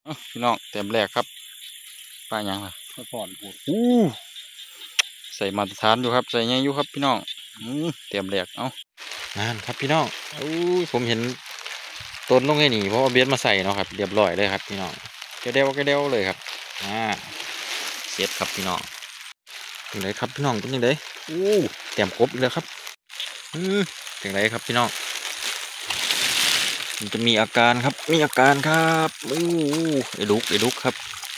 พี่น้องเต็มแรกครับปลาหยังล่ะก็ผ่อนปวดใส่มาตรฐานอยู่ครับใส่ไงอยู่ครับพี่น้องเต็มแรกงานครับพี่น้องผมเห็นต้นลงไงนี่เพราะเอาเบียดมาใส่เนาะครับเรียบร้อยเลยครับพี่น้องกระเดวเลยครับเสร็จครับพี่น้องเป็นไรครับพี่น้องเป็นยังไงเต็มครบเลยครับเป็นไรครับพี่น้องมันจะมีอาการครับไอ้ลุกครับ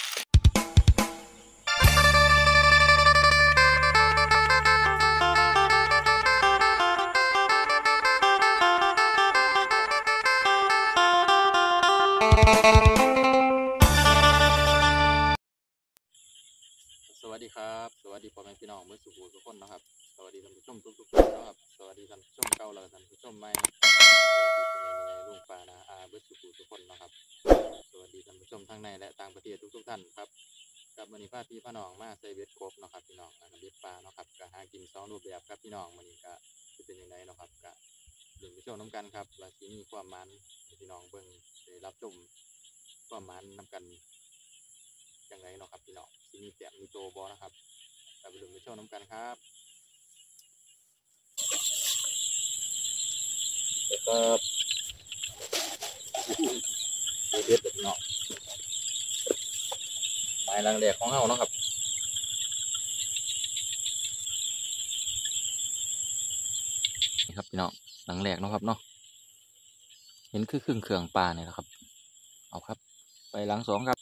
สวัสดีครับสวัสดีพ่อแม่พี่น้องเมื่อสุขทุกคนนะครับสวัสดีท่านผู้ชมทุกท่านนะครับสวัสดีท่านผู้ชมเก่าและท่านผู้ชมใหม่ลุงปานาเมื่อสุขทุกคนนะครับสวัสดีท่านผู้ชมทั้งในและต่างประเทศทุกท่านครับกับมื้อนี้พาพี่น้องมาใส่เบ็ดกบนะครับพี่น้องเบ็ดปลานะครับก็หากิน2รูปแบบครับพี่น้องมื้อนี้ก็จะเป็นยังไงนะครับก็ดึงไปชมน้ำกันครับว่าสิมีความมันพี่น้องเบิ่งได้รับชมความมันนำกันยังไงนะครับพี่น้องสิมีแต้มมีโตบ่นะครับเราไปดูไปชมน้ำกันครับครับเด็ดแบบเนาะไม้ลังแหลกของเฮาเนาะครับนี่ครับพี่น้องหลังแหลกเนาะครับเนาะเห็นคือเครื่องปลาเนี่ยนะครับเอาครับไปหลัง2ครับ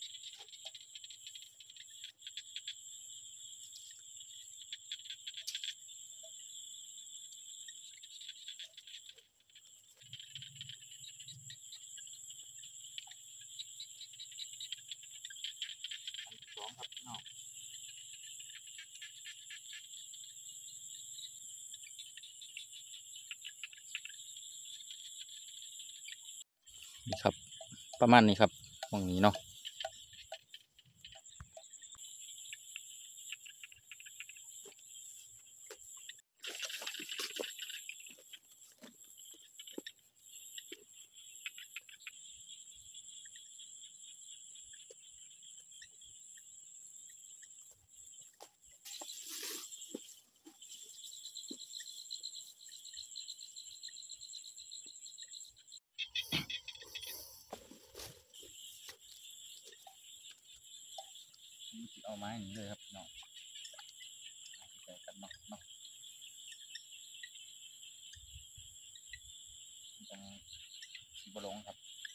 นี่ครับประมาณนี้ครับตรงนี้เนาะเอาไม้นี้เลยครับพี่น้องใส่กันเนาะตรงบลงครับ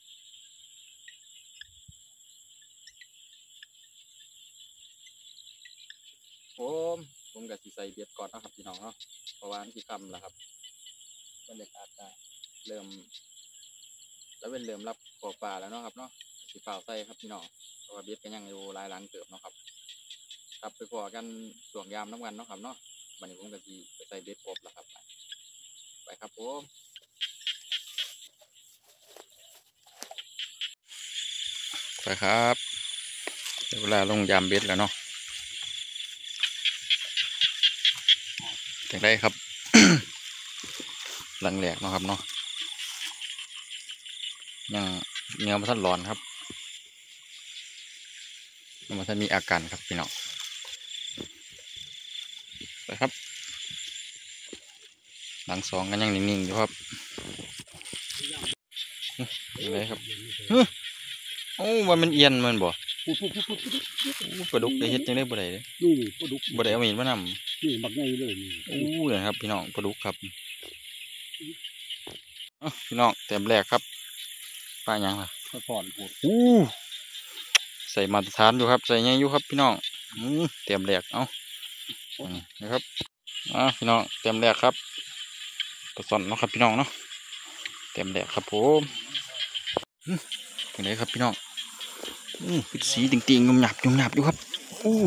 ผมกับสีใส่เบียดก่อนนะครับพี่น้องเนาะเพราะว่าที่คำแล้วครับบรรยากาศจะเริ่มแล้วเป็นเริ่มรับขอป่าแล้วเนาะครับเนาะสีเปล่าใส่ครับพี่น้องเพราะว่าเบียดก็ยังอยู่หลายหลังเติบเนาะครับครับไปพอกันส่วงยามน้ำกันเนาะครับเนาะวันนี้ผมกับสีไปใส่เบียดกบแล้วครับไปครับผมไปครับเวลาลงยามเบ็ดแล้วเนาะจากได้ครับ หลังแหลกเนาะครับเนาะยังเนื้อมันท่านร้อนครับมันท่านมีอาการครับพี่น้องไปครับหลัง2กันยังนิ่งๆอยู่ครับอะไรครับว่ามันเอียนมันบ่ปลาดุกได้เฮ็ดจังได้บ่ได้เลยปลาดุกบ่ได้เอามีดมานำนี่บักไงเลยเลยครับพี่น้องปลาดุกครับพี่น้องเต็มแรกครับปลาหยังล่ะก็ผ่อนปวดใส่มาตรฐานอยู่ครับใส่ไงอยู่ครับพี่น้องเต็มแรกนะครับพี่น้องเต็มแรกครับกระสอนเนาะครับพี่น้องเนาะเต็มแรกครับผมเป็นไงครับพี่น้องสีติ่งๆงุ่มหยาบอยู่ครับโอ้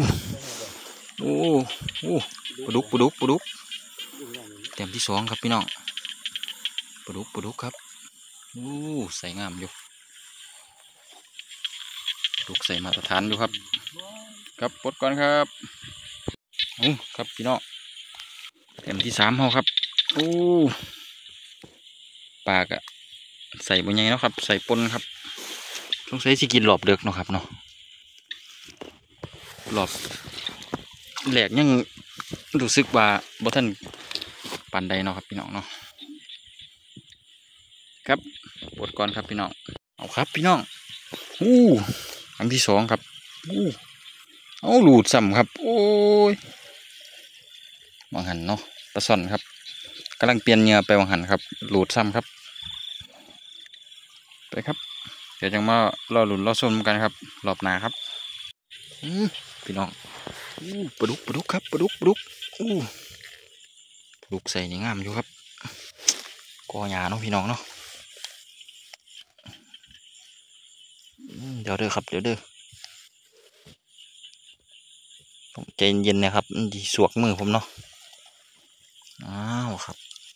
ปลาดุกเต็มที่2ครับพี่น้องปลาดุกครับใส่งามอยู่ดุกใส่มาตรฐานอยู่ครับครับปลดก่อนครับครับพี่น้องเต็มที่3เฮาครับปากอะใส่บนใหญ่เนาะครับใส่ปนครับสงสัยสิกินหลอบเด็กเนาะครับเนาะหลอบแหลกยังรู้สึกว่าบ่ทันปานใดเนาะครับพี่น้องเนาะครับปวดก่อนครับพี่น้องเอาครับพี่น้องครั้งที่สองครับเอาหลุดซ้ำครับโอ้ยวางหันเนาะปลาซ่อนครับกำลังเปลี่ยนเหยื่อไปวางหันครับหลุดซ้ำครับไปครับเดี๋ยวจังมารอหลุนรอชมกันครับรอบหน้าครับพี่น้องปลาดุกครับปลาดุกปลาดุกใส่ในงามอยู่ครับกอหญ้าเนาะพี่น้องเนาะเดี๋ยวเด้อครับเดี๋ยวเด้อผมใจเย็นนะครับดีสวกมือผมเนาะอ้าวครับ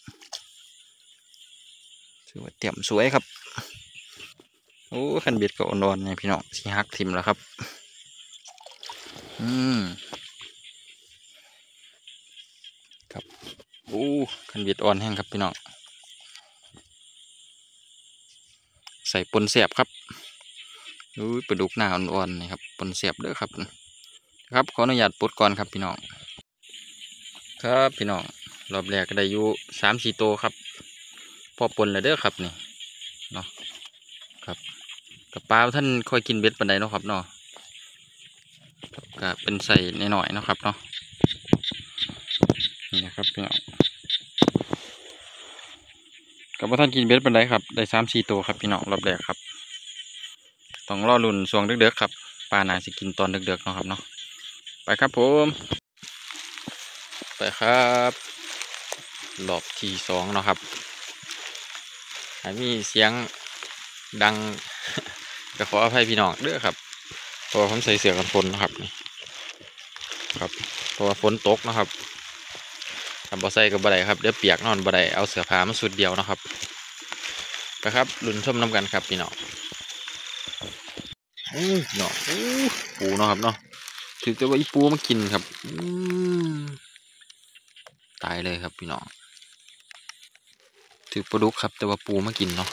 สวยเตรียมสวยครับโอ้ขันเบ็ดก็อ่อนๆเนี่ยพี่น้องสีหักทิมแล้วครับครับโอ้ขันเบ็ดอ่อนแห้งครับพี่น้องใส่ปนเสียบครับปลาดุกหน้าอ่อนๆนี่ครับปนเสียบเด้อครับครับขออนุญาตปลดก่อนครับพี่น้องครับพี่น้องรอบแรกก็ได้อยู่3-4ตัวครับพอปนแล้วเด้อครับนี่เนาะครับกับปลาท่านค่อยกินเบ็ดปันใดเนาะครับเนาะก็เป็นใส่หน่อยๆเนาะครับเนาะนี่นะครับพี่น้องกับท่านกินเบ็ดปันใดครับได้3-4ตัวครับพี่น้องรอบแรกครับต้องรอลุ่นช่วงเด็กๆครับปลาหนาสิกินตอนเด็กๆเนาะครับเนาะไปครับผมไปครับรอบที่2เนาะครับมีเสียงดัง ก็ขออภัยพี่น้องเด้อครับเพราะว่าผมใส่เสื้อกันฝนนะครับนี่ครับเพราะว่าฝนตกนะครับทำบ่ใส่กับบ่ได้ครับเดี๋ยวเปียกนอนบ่ได้เอาเสื้อผ้ามาสุดเดียวนะครับไปครับลุ้นชมน้ำกันครับพี่น้องเนาะปูเนาะครับเนาะถือแต่ว่าอีปูมากินครับตายเลยครับพี่น้องถือปลาดุกครับแต่ว่าปูมากินเนาะ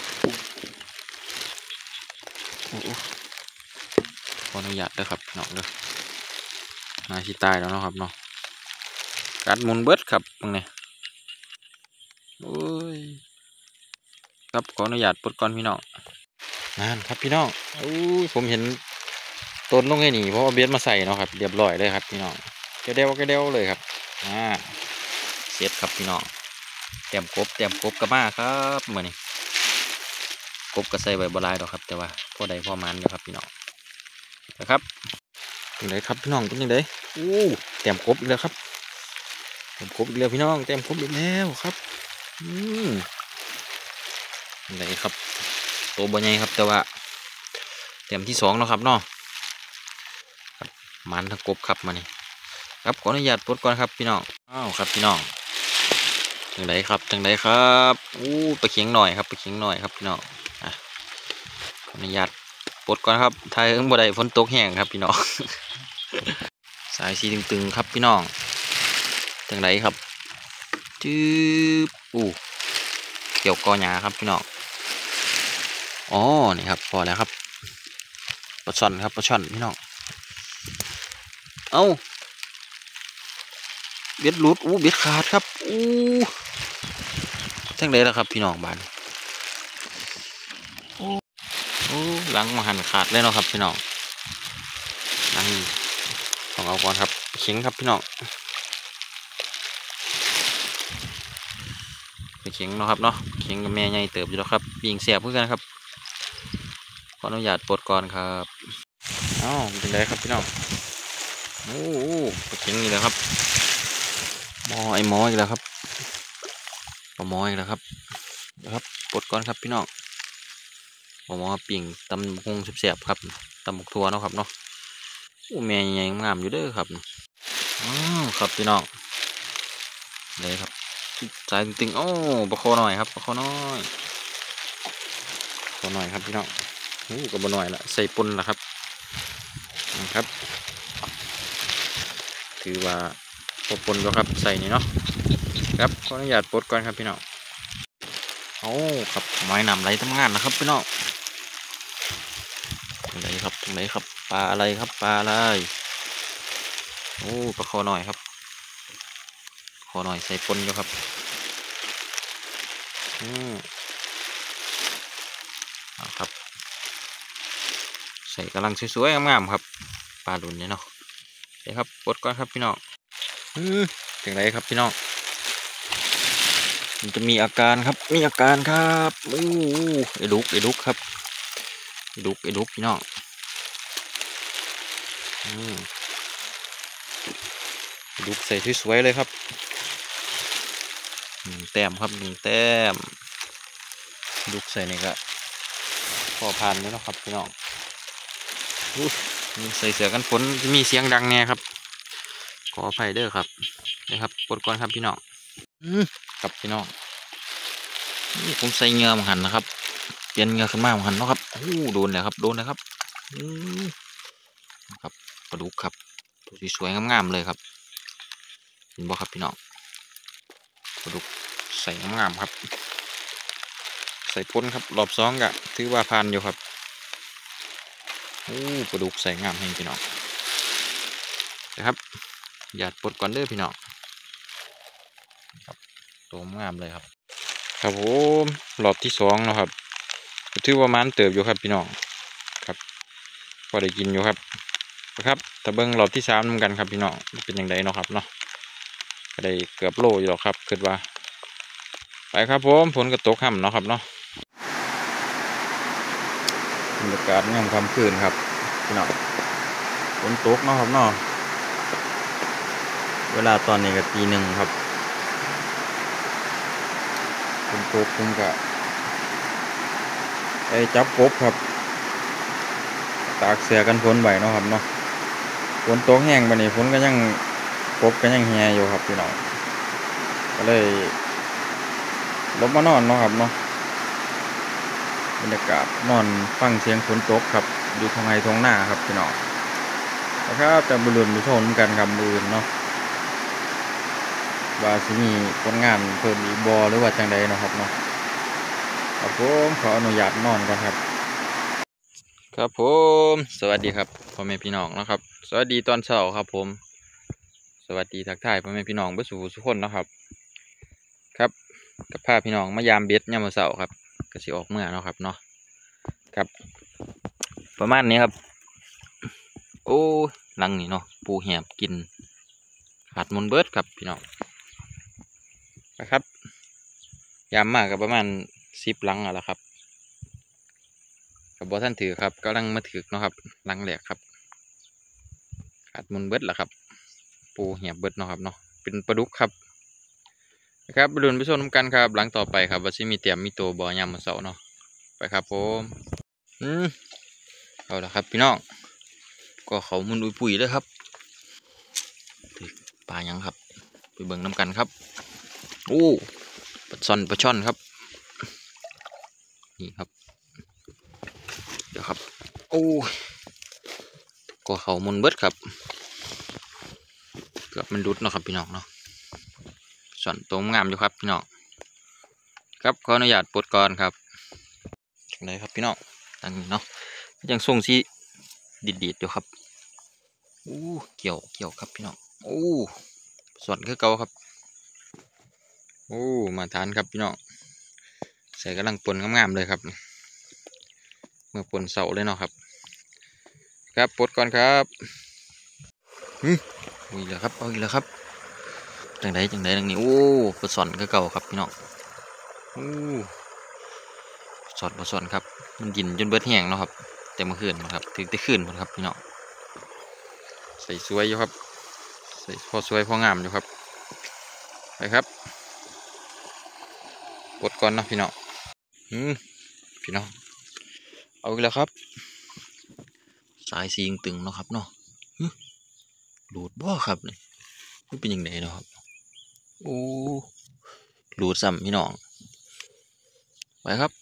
ขออนุญาตด้วยครับพี่น้องเด้อนาชิตายแล้วเนาะครับเนาะกัดมุนเบิดครับตรงนี้โอ้ยครับขออนุญาตปลดก่อนพี่น้องนั่นครับพี่น้องผมเห็นต้นลงไอ้นี่เพราะเอาเบ็ดมาใส่เนาะครับเรียบร้อยเลยครับพี่น้องกระเดวเลยครับเสร็จครับพี่น้องเตรียมกบกระมาครับมื่อนี้กบก็ใส่ใบบลายดอกครับแต่ว่าพอใดพอมันอยู่ครับพี่น้องนะครับตรงไหนครับพี่น้องตรงไหนเตรียมกบอีกแล้วครับเตรียมกบอีกแล้วพี่น้องเตรียมกบอีกแล้วครับไหนครับตัวบอใหญ่ครับแต่ว่าเตรียมที่2แล้วครับเนาะมันทั้งกบครับมานี่ครับขออนุญาตปลดก่อนครับพี่น้องครับพี่น้องจังไดครับไปเคียงหน่อยครับไปเคียงหน่อยครับพี่น้องขออนุญาตปลดก่อนครับทายบ่ได้ฝนตกแห้งครับพี่น้อง สายสีตึงๆครับพี่น้องจังไดครับจืบเกี่ยวกอหญ้าครับพี่น้องนี่ครับพอแล้วครับปลาช่อนครับปลาช่อนพี่น้องเบ็ดหลุดเบ็ดขาดครับทั้งใดแล้วครับพี่น้องบ้านหลังมาหันขาดเลยเนาะครับพี่น้องนั่งต้องเอาก่อนครับเข็งครับพี่น้องไปเข็งเนาะครับเนาะเข็งกับแม่ใหญ่เติบอยู่แล้วครับยิงเสียบเพื่อนครับขออนุญาตปลดก่อนครับเป็นไรครับพี่น้องไปเข็งนี่แล้วครับหมออีกแล้วครับหมออีกแล้วครับนะครับปลดก่อนครับพี่น้องหมอปิ่งตำคงเสียบครับตำหมกทัวเนาะครับเนาะแม่ใหญ่งามอยู่เด้อครับครับพี่น้องเลยครับสายตึงปลาคอหน่อยครับปลาคอน้อยครับพี่น้องกับบะหน่อยละใส่ปนละครับนะครับถือว่าปนแล้วครับใส่นี่เนาะครับขออนุญาตปลดก่อนครับพี่น้องครับไม้นำไหลทำงานนะครับพี่น้องไหนครับตรงไหนครับปลาอะไรครับปลาอะไรโอ้ปลาคอหน่อยครับคอหน่อยใส่ปนอยู่ครับอืมเอาครับใส่กำลังสวยๆงามๆครับปลาดุนเนี่ยเนาะเดี๋ยวครับปลดก่อนครับพี่น้องถึงไหนครับพี่น้องมันจะมีอาการครับมีอาการครับไอ้ดุกครับไอ้ดุกพี่น้องไอ้ดุกใส่สวยๆเลยครับแต้มครับ1 แต้มดุกใส่นี่ก็พอพันเลยเนาะครับพี่น้องใส่เสื้อกันฝนจะมีเสียงดังแน่ครับขออภัยเด้อครับนะครับปลดก่อนครับพี่น้องครับพี่น้องนี่ผมใส่เหงื่อมาหันนะครับเปลี่ยนเหงื่อขึ้นมามาหันเนาะครับโดนเลยครับโดนเลยครับครับปลาดุกครับตัวสวยๆงามๆเลยครับเห็นบ่ครับพี่น้องปลาดุกใส่งามๆครับใส่พ้นครับรอบ2กะถือว่าผ่านอยู่ครับปลาดุกใส่งามแห่งพี่น้องนะครับหยาดปลดก่อนเด้อพี่น้องครับตัวงามเลยครับครับผมรอบที่2นะครับถือว่ามันเติบอยู่ครับพี่น้องครับพอได้กินอยู่ครับนะครับถ้าเบิ้งรอบที่3เหมือนกันครับพี่น้องเป็นอย่างไรเนาะครับเนาะก็ได้เกือบโลอยู่หรอกครับคิดว่าไปครับผมฝนก็ตกห่ำเนาะครับเนาะบรรยากาศยามค่ำคืนครับพี่น้องฝนตกเนาะครับเนาะเวลาตอนนี้ก็ตี 1ครับฝนตกผมก็ไปจับกบครับตากเสื้อกันฝนไว้เนาะครับเนาะฝนตกแห้งบัดนี้ฝนก็ยังกบก็ยังแห้อยู่ครับพี่น้องก็เลยลบมานอนเนาะครับเนาะบรรยากาศนอนฟังเสียงฝนตกครับอยู่ทางไห้ทางหน้าครับพี่น้องนะครับจะบรุนไปชมกันครับมือเนาะว่าสิมีผลงานเพิ่มอีกบ่หรือว่าจังใดเนาะครับเนาะครับผมขออนุญาตนอนก่อนครับครับผมสวัสดีครับพ่อแม่พี่น้องนะครับสวัสดีตอนเช้าครับผมสวัสดีทักทายพ่อแม่พี่น้องเพื่อสู่ทุกคนนะครับครับกับพาพี่น้องมายามเบ็ดยามมื้อเช้าครับก็สิออกเมื่อเนาะครับเนาะครับประมาณนี้ครับโอ้หลังนี่เนาะปูแหบกินขาดมุนเบิดครับพี่น้องนะครับยามมากกับประมาณ10 หลังแล้วครับกับบอท่านถือครับกำลังมาถือเนาะครับหลังแหลกครับขาดมุนเบิดแล้วครับปูแหบเบิดเนาะครับเนาะเป็นปลาดุกครับนะครับไปดูไปชมกันครับหลังต่อไปครับว่าสิมีเตรียมมีตัวบ่อยามมื้อเช้าเนาะไปครับผมเอาละครับพี่น้องก็เขามุนอุยปุ๋ยเลยครับปลายังครับไปเบิ่งน้ำกันครับโอ้ปลาช่อนครับนี่ครับเดี๋ยวครับโอ้ก็เขามุนเบิดครับเกือบมันรุดเนาะครับพี่น้องเนาะช่อนตัวงามอยู่ครับพี่น้องครับขออนุญาตปลดก่อนครับไหนครับพี่น้องตั้งเนาะยังส่งสีดีดอยู่ครับเกี่ยวครับพี่น้องส่วนคือเก่าครับมาทานครับพี่น้องใส่กำลังปนงามๆเลยครับเมื่อปนเสาเลยเนาะครับครับปลดก่อนครับเอาอีกแล้วครับจังไดดังนี้ปลาส่วนคือเก่าครับพี่น้องปลาส่วนครับมันกินจนเบิดแห้งเนาะครับแต่เมื่อคืนนะครับถึงแต่คืนหมดครับพี่น้องใส่สวยอยู่ครับใส่พอสวยพองามอยู่ครับไปครับกดก่อนนะพี่น้องพี่น้องเอาอีกแล้วครับสายสีตึงเนาะครับเนาะหลุดบ่ครับนี่มันเป็นยังไงเนาะครับหลุดซ้ำพี่น้องไปครับ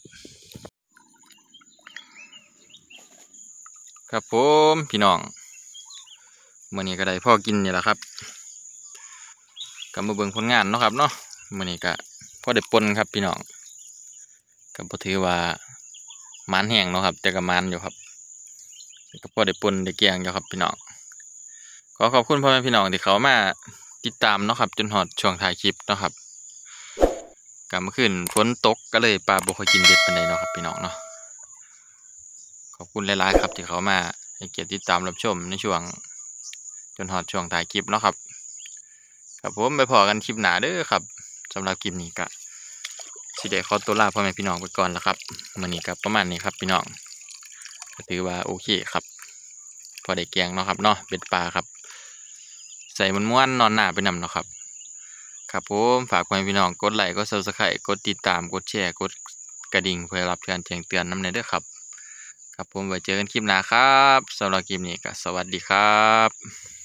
ครับผมพี่น้องมื้อนี้ก็ได้พ่อกินนี่แหละครับก็มาเบิ่งผลงานเนาะครับเนาะมื้อนี้ก็พอได้ปนครับพี่น้องก็บ่ถือว่ามันแห้งเนาะครับแต่ก็มันอยู่ครับก็พอได้ปนได้แกงอยู่ครับพี่น้องขอขอบคุณพ่อแม่พี่น้องที่เขามาติดตามเนาะครับจนฮอดช่วงถ่ายคลิปเนาะครับกลับมาขึ้นฝนตกก็เลยปลาบ่ค่อยกินเบ็ดปานใดเนาะครับพี่น้องเนาะขอบคุณหลายๆครับที่เขามาให้เกียรติติดตามรับชมในช่วงจนฮอดช่วงถ่ายคลิปเนาะครับครับผมไปพอกันคลิปหน้าเด้อครับสำหรับคลิปนี้ก็สิได้ขอตัวลาพ่อแม่พี่น้องไปก่อนแล้วครับมื้อนี้ก็ประมาณนี้ครับพี่น้องก็ถือว่าโอเคครับพอได้แกงเนาะครับเนาะเบ็ดปลาครับใส่ม้วนๆนอนหน้าไปนำเนาะครับครับผมฝากพ่อแม่พี่น้องกดไลค์กด Subscribe กดติดตามกดแชร์กดกระดิ่งเพื่อรับการแจ้งเตือนนำในเด้อครับครับผมไว้เจอกันคลิปหน้าครับสำหรับคลิปนี้ก็สวัสดีครับ